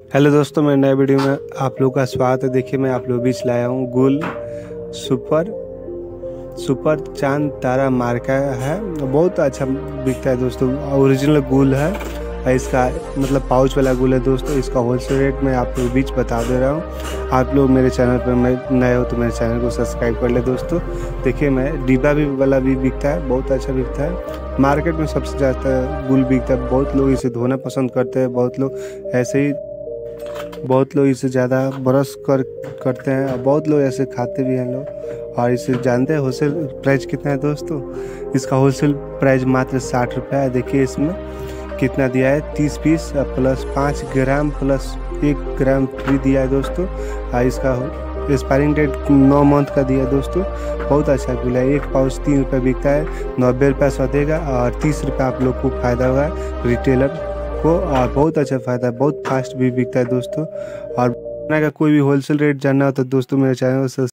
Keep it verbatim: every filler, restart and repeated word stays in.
Hello दोस्तों, मेरे नए वीडियो में आप लोग का स्वागत है। देखिए, मैं आप लोगों के बीच लाया हूँ गुल सुपर सुपर चांद तारा मार्का है। बहुत अच्छा बिकता है दोस्तों। ओरिजिनल गुल है, इसका मतलब पाउच वाला गुल है दोस्तों। इसका होलसेल रेट मैं आप लोगों के बीच बता दे रहा हूँ। आप लोग मेरे चैनल पर मैं नए हो तो मेरे चैनल को सब्सक्राइब कर ले दोस्तों। देखिए, मैं डिब्बा भी वाला भी बिकता है, बहुत अच्छा बिकता है। मार्केट में सबसे ज़्यादा गुल बिकता है। बहुत लोग इसे धोना पसंद करते हैं, बहुत लोग ऐसे ही बहुत लोग इसे ज़्यादा ब्रश कर करते हैं और बहुत लोग ऐसे खाते भी हैं लोग। और इसे जानते हैं होलसेल प्राइस कितना है दोस्तों? इसका होलसेल प्राइस मात्र साठ रुपये है। देखिए इसमें कितना दिया है, तीस पीस प्लस पाँच ग्राम प्लस एक ग्राम फ्री दिया है दोस्तों। और इसका एक्सपायरिंग डेट नौ मंथ का दिया है दोस्तों। बहुत अच्छा गुल है। एक पाउच तीन रुपये बिकता है, नब्बे रुपये सौदेगा और तीस रुपये आप लोग को फ़ायदा होगा रिटेलर को। और बहुत अच्छा फ़ायदा है, बहुत फास्ट भी बिकता है दोस्तों। और का कोई भी होलसेल रेट जानना हो तो दोस्तों मेरे चैनल को